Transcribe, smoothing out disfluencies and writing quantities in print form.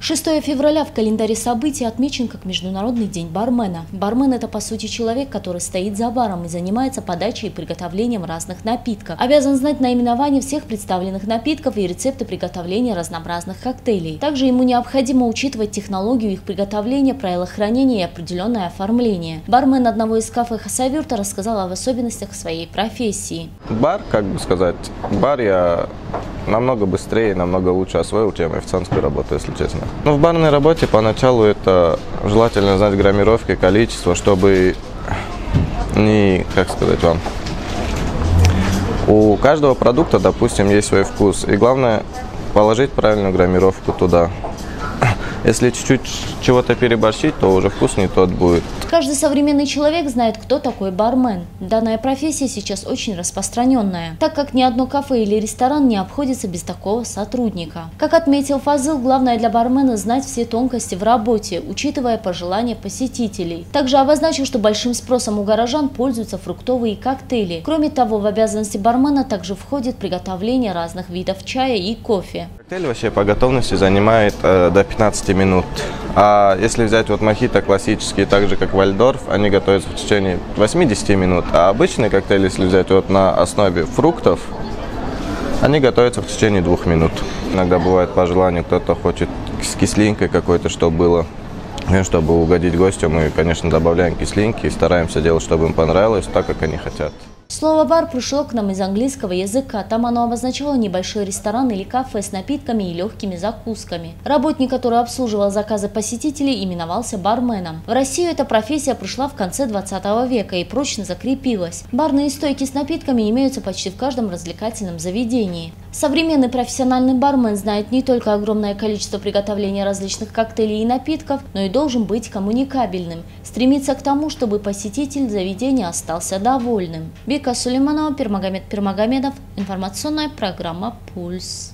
6 февраля в календаре событий отмечен как Международный день бармена. Бармен – это, по сути, человек, который стоит за баром и занимается подачей и приготовлением разных напитков. Обязан знать наименование всех представленных напитков и рецепты приготовления разнообразных коктейлей. Также ему необходимо учитывать технологию их приготовления, правила хранения и определенное оформление. Бармен одного из кафе Хасавюрта рассказал об особенностях своей профессии. Бар, я намного быстрее, намного лучше освоил, чем официантскую работу, если честно. Но в барной работе поначалу это желательно знать граммировки, количество, чтобы у каждого продукта, допустим, есть свой вкус. И главное, положить правильную граммировку туда. Если чуть-чуть чего-то переборщить, то уже вкус не тот будет. Каждый современный человек знает, кто такой бармен. Данная профессия сейчас очень распространенная, так как ни одно кафе или ресторан не обходится без такого сотрудника. Как отметил Фазыл, главное для бармена знать все тонкости в работе, учитывая пожелания посетителей. Также обозначил, что большим спросом у горожан пользуются фруктовые коктейли. Кроме того, в обязанности бармена также входит приготовление разных видов чая и кофе. Коктейль вообще по готовности занимает до 15 минут. А если взять мохито классические, так же как Вальдорф, они готовятся в течение 80 минут. А обычный коктейль, если взять на основе фруктов, они готовятся в течение 2 минут. Иногда бывает по желанию, кто-то хочет с кислинкой какой-то, чтобы было. Чтобы угодить гостю, мы, конечно, добавляем кислинки и стараемся делать, чтобы им понравилось, так, как они хотят. Слово «бар» пришло к нам из английского языка. Там оно обозначало небольшой ресторан или кафе с напитками и легкими закусками. Работник, который обслуживал заказы посетителей, именовался барменом. В Россию эта профессия пришла в конце 20 века и прочно закрепилась. Барные стойки с напитками имеются почти в каждом развлекательном заведении. Современный профессиональный бармен знает не только огромное количество приготовления различных коктейлей и напитков, но и должен быть коммуникабельным, стремиться к тому, чтобы посетитель заведения остался довольным. Бека Сулейманова, Пирмагомед Пирмагомедов. Информационная программа «Пульс».